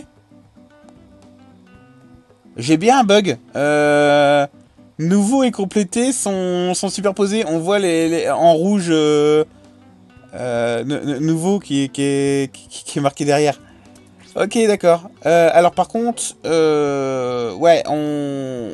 J'ai bien un bug. Euh, nouveau et complété sont, sont superposés. On voit les, les en rouge euh, euh, nouveau qui est, qui, est, qui, qui est marqué derrière. Ok, d'accord. Euh, alors par contre, euh, ouais, on...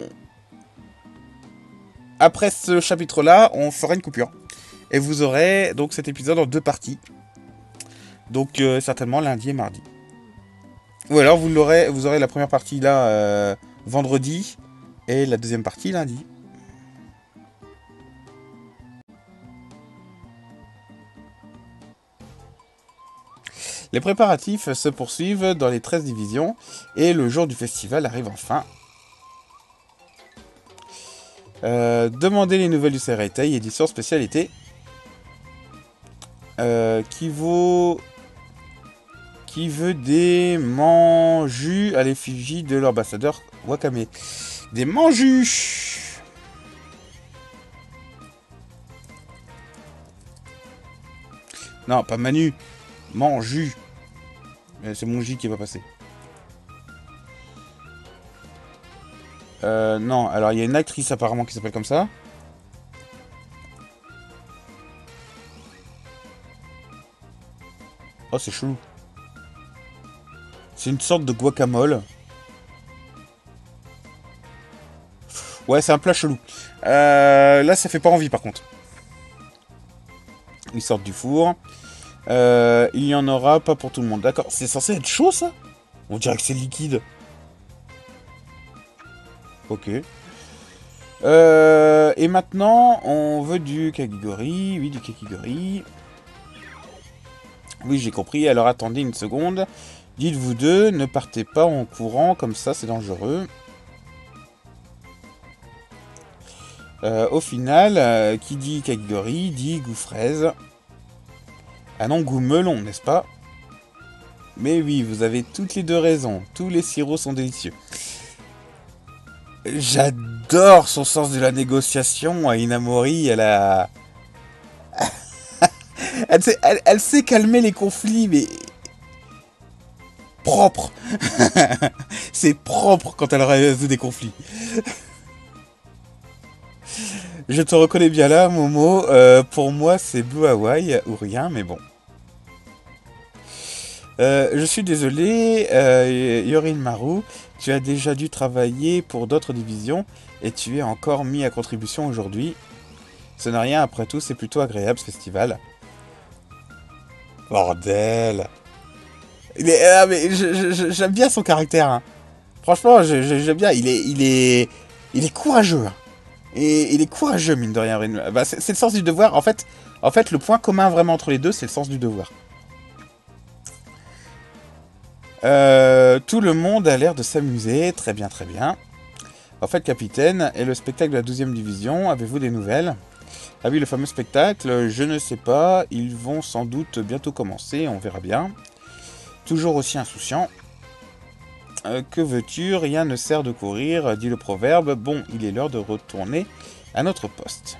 Après ce chapitre-là, on fera une coupure. Et vous aurez donc cet épisode en deux parties. Donc euh, certainement lundi et mardi. Ou alors vous l'aurez, vous aurez la première partie là euh, vendredi et la deuxième partie lundi. Les préparatifs se poursuivent dans les treize divisions et le jour du festival arrive enfin. Euh, demandez les nouvelles du Seireitei, édition spécialité. Euh, qui vaut... Qui veut des manjus à l'effigie de l'ambassadeur Wakame. Des manjus. Non, pas Manu. Manjus. C'est mon J qui va passer. Euh, non, alors il y a une actrice apparemment qui s'appelle comme ça. Oh, c'est chelou. C'est une sorte de guacamole. Ouais, c'est un plat chelou. Euh, là, ça fait pas envie, par contre. Ils sortent du four. Euh, il y en aura pas pour tout le monde. D'accord. C'est censé être chaud, ça? On dirait que c'est liquide. Ok. Euh, et maintenant, on veut du kakigori. Oui, du kakigori. Oui, j'ai compris. Alors, attendez une seconde. Dites-vous deux, ne partez pas en courant, comme ça, c'est dangereux. Euh, au final, euh, qui dit kakigori, dit goût fraise. Ah non, goût melon, n'est-ce pas? Mais oui, vous avez toutes les deux raisons. Tous les sirops sont délicieux. J'adore son sens de la négociation à Inamori. Elle a... elle, sait, elle, elle sait calmer les conflits, mais... propre. C'est propre quand elle résout des conflits. Je te reconnais bien là, Momo. Euh, pour moi, c'est Blue Hawaii ou rien, mais bon. Euh, je suis désolé, euh, Yorin Maru. Tu as déjà dû travailler pour d'autres divisions et tu es encore mis à contribution aujourd'hui. Ce n'est rien, après tout, c'est plutôt agréable ce festival. Bordel. Mais, euh, mais j'aime bien son caractère. Hein. Franchement, j'aime bien. Il est, il est, il est courageux. Hein. Et il est courageux, mine de rien. Bah, c'est le sens du devoir. En fait, en fait, le point commun vraiment entre les deux, c'est le sens du devoir. Euh, tout le monde a l'air de s'amuser. Très bien, très bien. En fait, capitaine, et le spectacle de la douzième division, avez-vous des nouvelles? Ah oui, le fameux spectacle, je ne sais pas, ils vont sans doute bientôt commencer, on verra bien. Toujours aussi insouciant. Euh, que veux-tu? Rien ne sert de courir, dit le proverbe. Bon, il est l'heure de retourner à notre poste.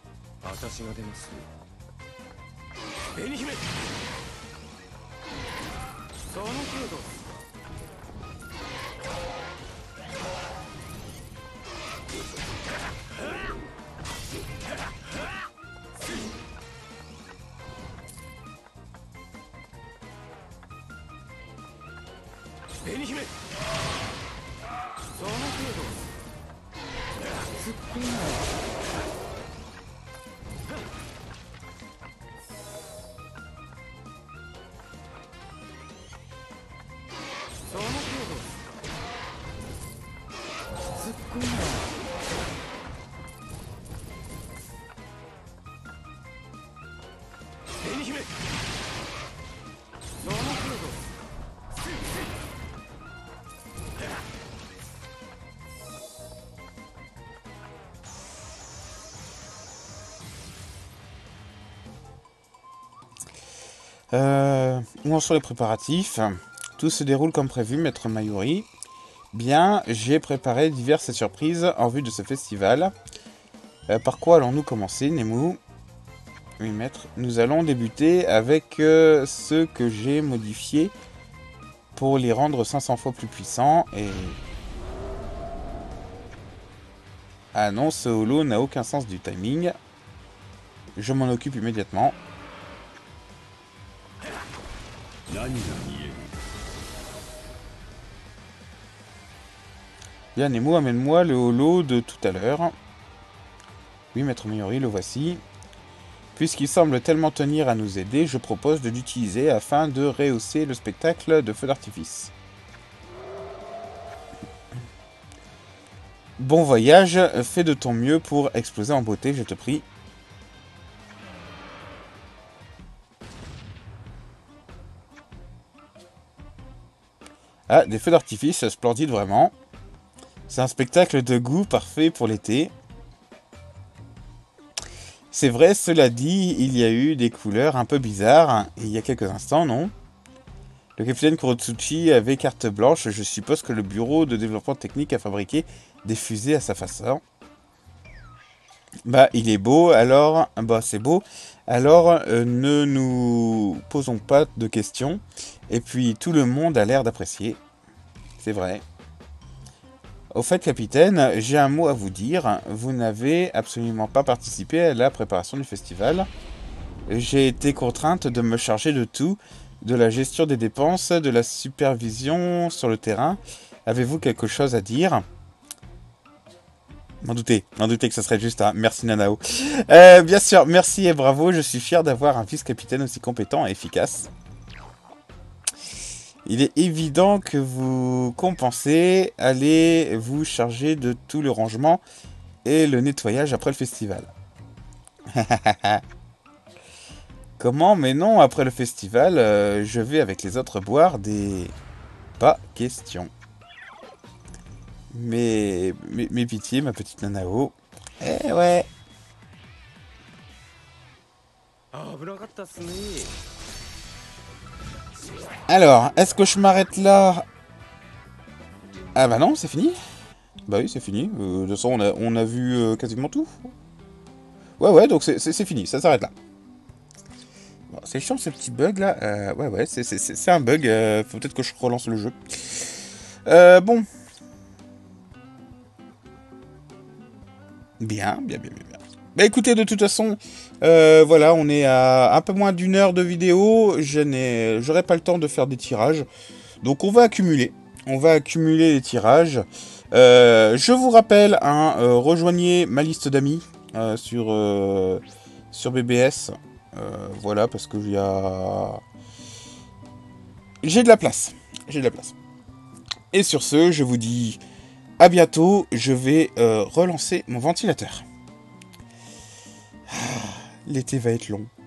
Euh, où en sont les préparatifs? Tout se déroule comme prévu, maître Mayuri. Bien, j'ai préparé diverses surprises en vue de ce festival. Euh, par quoi allons-nous commencer, Nemu? Oui, maître. Nous allons débuter avec euh, ceux que j'ai modifiés pour les rendre cinq cents fois plus puissants. Et... Ah non, ce holo n'a aucun sens du timing. Je m'en occupe immédiatement. Bien, Nemu, amène-moi le holo de tout à l'heure. Oui, maître Mayuri, le voici. Puisqu'il semble tellement tenir à nous aider, je propose de l'utiliser afin de rehausser le spectacle de feux d'artifice. Bon voyage, fais de ton mieux pour exploser en beauté, je te prie. Ah, des feux d'artifice, splendide vraiment. C'est un spectacle de goût parfait pour l'été. C'est vrai, cela dit, il y a eu des couleurs un peu bizarres il y a quelques instants, non? Le capitaine Kurotsuchi avait carte blanche, je suppose que le bureau de développement technique a fabriqué des fusées à sa façon. Bah, il est beau, alors... Bah, c'est beau. Alors, euh, ne nous posons pas de questions. Et puis, tout le monde a l'air d'apprécier. C'est vrai. Au fait, capitaine, j'ai un mot à vous dire. Vous n'avez absolument pas participé à la préparation du festival. J'ai été contrainte de me charger de tout, de la gestion des dépenses, de la supervision sur le terrain. Avez-vous quelque chose à dire? M'en doutais, m'en doutais que ce serait juste un merci Nanao. Euh, bien sûr, merci et bravo, je suis fier d'avoir un vice-capitaine aussi compétent et efficace. Il est évident que vous compensez, allez vous charger de tout le rangement et le nettoyage après le festival. Comment? Mais non, après le festival, euh, je vais avec les autres boire des... Pas question. Mais, mais, mais pitié, ma petite Nanao. Eh ouais. Alors, est-ce que je m'arrête là? Ah bah non, c'est fini. Bah oui, c'est fini. Euh, de toute façon, on a, on a vu euh, quasiment tout. Ouais, ouais, donc c'est fini, ça s'arrête là. Bon, c'est chiant ce petit bug là. Euh, ouais, ouais, c'est un bug. Euh, faut peut-être que je relance le jeu. Euh, bon. Bien, bien, bien, bien, bien. Bah écoutez, de toute façon, euh, voilà, on est à un peu moins d'une heure de vidéo. Je n'ai, j'aurai pas le temps de faire des tirages. Donc on va accumuler. On va accumuler les tirages. Euh, je vous rappelle, hein, euh, rejoignez ma liste d'amis euh, sur, euh, sur B B S. Euh, voilà, parce que il y a... J'ai de la place. J'ai de la place. Et sur ce, je vous dis à bientôt. Je vais euh, relancer mon ventilateur. L'été va être long.